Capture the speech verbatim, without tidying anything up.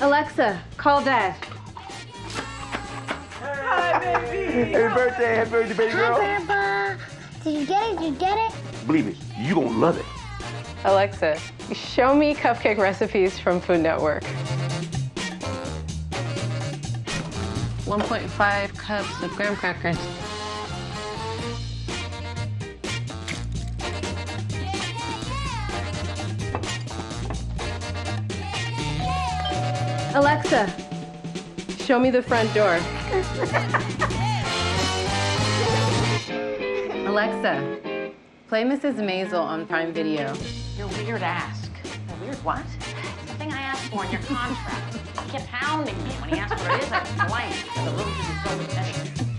Alexa, call Dad. Hi, baby. Happy birthday, happy birthday, baby girl. Hi, Grandpa. Did you get it? Did you get it? Believe it, you gonna love it. Alexa, show me cupcake recipes from Food Network. one point five cups of graham crackers. Alexa, show me the front door. Alexa, play Missus Maisel on Prime Video. You're weird ask. A weird what? It's the thing I asked for in your contract. He kept hounding me. When he asked what it is, I was blank. The room didn't fill with anything.